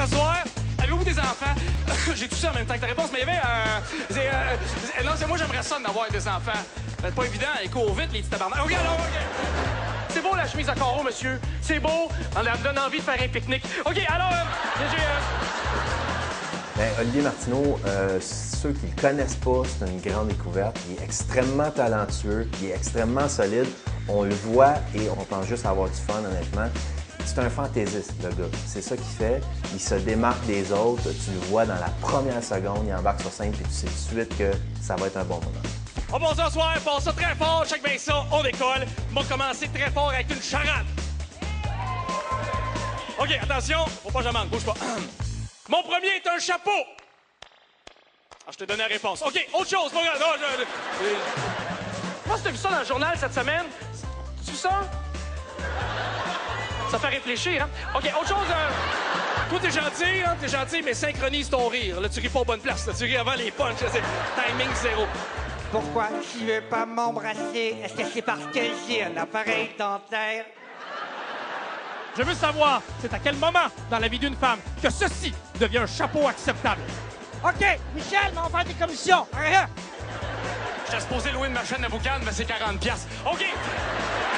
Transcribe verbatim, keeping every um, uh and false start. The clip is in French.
s'asseoir. Avez-vous des enfants? J'ai tout ça en même temps que ta réponse, mais il y avait un... Euh, euh, non, c'est moi, j'aimerais ça d'avoir des enfants. C'est pas évident. Ils courent vite, les petits tabarnak. OK, alors, OK. C'est beau, la chemise à carreaux, monsieur. C'est beau. On me donne envie de faire un pique-nique. OK, alors, euh, j'ai... Euh... Bien, Olivier Martineau, euh, ceux qui le connaissent pas, c'est une grande découverte. Il est extrêmement talentueux, il est extrêmement solide. On le voit et on pense juste avoir du fun, honnêtement. C'est un fantaisiste, le gars. C'est ça qu'il fait. Il se démarque des autres. Tu le vois dans la première seconde, il embarque sur scène, puis tu sais tout de suite que ça va être un bon moment. On passe ce soir, on passe ça très fort. Check bien ça, on décolle. On va commencer très fort avec une charade. OK, attention, faut pas que je manque, bouge pas. Mon premier est un chapeau. Ah, je t'ai donné la réponse. OK, autre chose, mon gars. Non, je... je... Moi, si t'as vu ça dans le journal cette semaine, tu ça? Ça fait réfléchir, hein? OK, autre chose. Euh... Toi, t'es gentil, hein? T'es gentil, mais synchronise ton rire. Là, tu ris pas aux bonnes places. Là, tu ris avant les punchs. Là, c'est timing zéro. Pourquoi tu veux pas m'embrasser? Est-ce que c'est parce que j'ai un appareil dentaire? Je veux savoir, c'est à quel moment dans la vie d'une femme que ceci devient un chapeau acceptable? OK, Michel, on va faire des commissions. J'étais supposé louer une machine à boucan, mais c'est quarante piastres. OK!